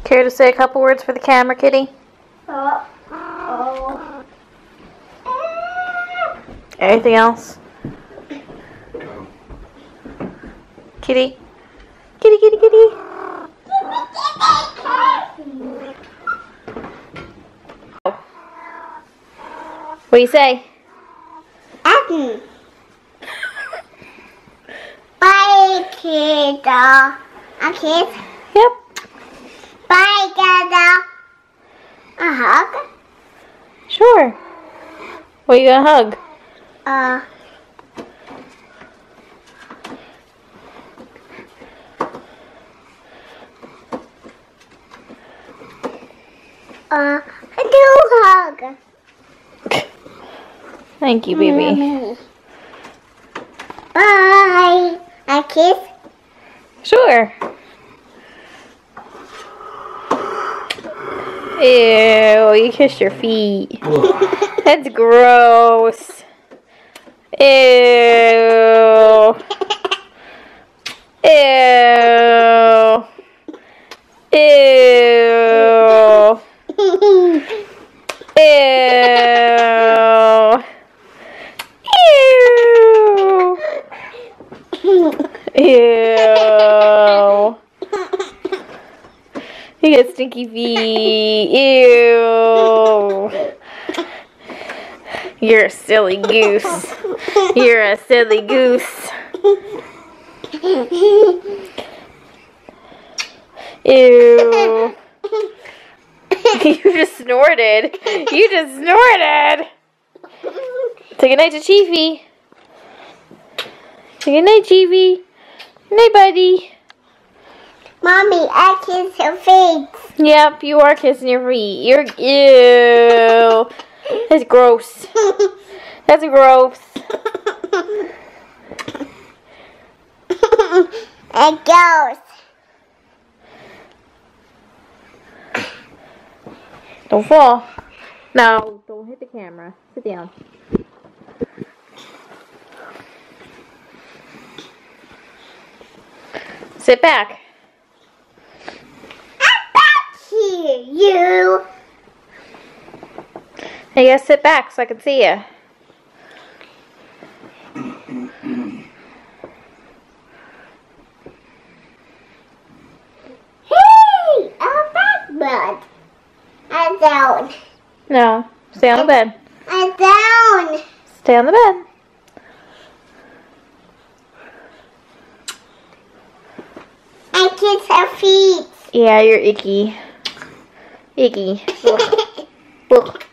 Care to say a couple words for the camera, Kitty? Anything else? Kitty? Kitty, kitty, kitty. What do you say? Bye, kid. A kiss. Yep. Bye, Dada. A hug. Sure. What are you gonna hug? A new hug. Thank you, baby. Bye. A kiss. Sure. Ew, you kissed your feet. That's gross. Ew. Ew. Ew. Ew. Ew. You got stinky feet. Ew. You're a silly goose. You're a silly goose. Ew. You just snorted. You just snorted. Say goodnight to Chiefy. Say goodnight, Chiefy. Good night, buddy. Mommy, I kiss your face. Yep, you are kissing your feet. You're ew. That's gross. That's gross. It goes. Don't fall. No, don't hit the camera. Sit down. Sit back. I'm back here, you. Hey, you gotta sit back so I can see you. Hey, I'm back, bud. I'm down. No, stay on the bed. I'm down. Stay on the bed. I kiss her feet. Yeah, you're icky. Icky. Ugh. Ugh.